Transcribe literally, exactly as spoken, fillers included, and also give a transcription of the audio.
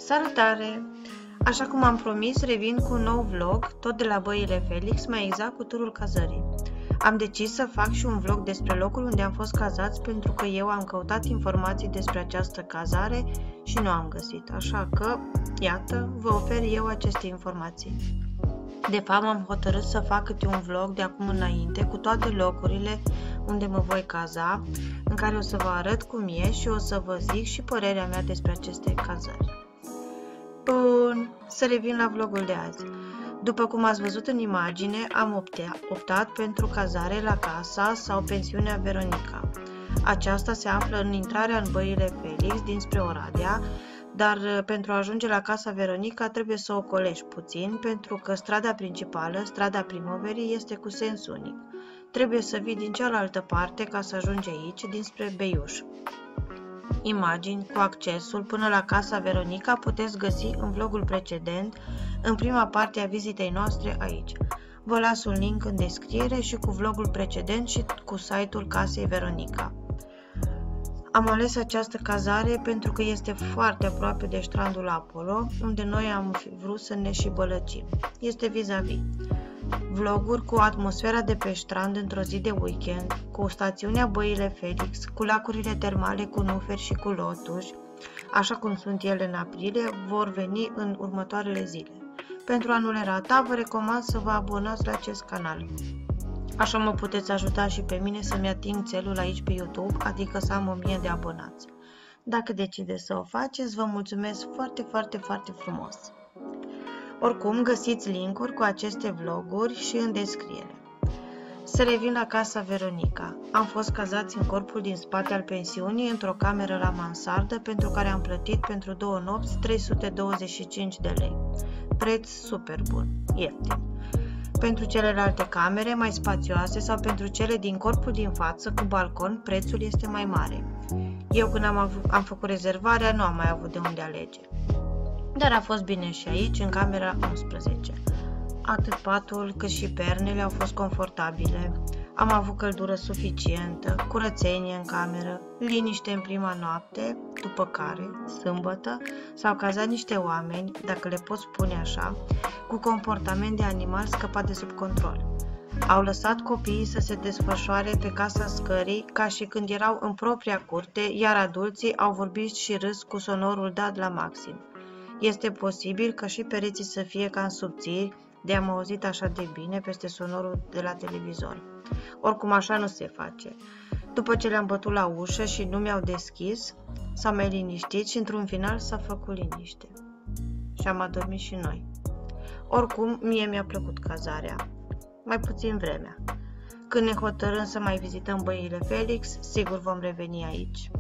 Salutare! Așa cum am promis, revin cu un nou vlog, tot de la Băile Felix, mai exact cu turul cazării. Am decis să fac și un vlog despre locul unde am fost cazați pentru că eu am căutat informații despre această cazare și nu am găsit, așa că, iată, vă ofer eu aceste informații. De fapt, am hotărât să fac câte un vlog de acum înainte cu toate locurile unde mă voi caza, în care o să vă arăt cum e și o să vă zic și părerea mea despre aceste cazări. Bun, să revin la vlogul de azi. După cum ați văzut în imagine, am optat pentru cazare la casa sau pensiunea Veronica. Aceasta se află în intrarea în Băile Felix dinspre Oradea, dar pentru a ajunge la casa Veronica trebuie să o colești puțin, pentru că strada principală, strada Primăverii, este cu sens unic. Trebuie să vii din cealaltă parte ca să ajungi aici, dinspre Beiuș. Imagini cu accesul până la casa Veronica puteți găsi în vlogul precedent, în prima parte a vizitei noastre aici. Vă las un link în descriere și cu vlogul precedent și cu site-ul casei Veronica. Am ales această cazare pentru că este foarte aproape de strandul Apollo, unde noi am vrut să ne și bălăcim. Este vis-a-vis. Vloguri cu atmosfera de pe strand într-o zi de weekend, cu stațiunea Băile Felix, cu lacurile termale cu nuferi și cu lotuși, așa cum sunt ele în aprilie, vor veni în următoarele zile. Pentru a nu le rata, vă recomand să vă abonați la acest canal. Așa mă puteți ajuta și pe mine să-mi ating țelul aici pe YouTube, adică să am o mie de abonați. Dacă decideți să o faceți, vă mulțumesc foarte, foarte, foarte frumos. Oricum, găsiți linkuri cu aceste vloguri și în descriere. Să revin la casa Veronica. Am fost cazați în corpul din spate al pensiunii, într-o cameră la mansardă, pentru care am plătit pentru două nopți trei sute douăzeci și cinci de lei. Preț super bun, ieftin. Pentru celelalte camere mai spațioase sau pentru cele din corpul din față cu balcon, prețul este mai mare. Eu când am, avut, am făcut rezervarea, nu am mai avut de unde alege. Dar a fost bine și aici, în camera unsprezece. Atât patul cât și pernele au fost confortabile. Am avut căldură suficientă, curățenie în cameră, liniște în prima noapte, după care, sâmbătă, s-au cazat niște oameni, dacă le pot spune așa, cu comportament de animal scăpat de sub control. Au lăsat copiii să se desfășoare pe casa scării ca și când erau în propria curte, iar adulții au vorbit și râs cu sonorul dat la maxim. Este posibil ca și pereții să fie cam subțiri, de am auzit așa de bine peste sonorul de la televizor. Oricum așa nu se face. După ce le-am bătut la ușă și nu mi-au deschis, s-au mai liniștit și într-un final s-a făcut liniște. Și am adormit și noi. Oricum, mie mi-a plăcut cazarea. Mai puțin vremea. Când ne hotărâm să mai vizităm Băile Felix, sigur vom reveni aici.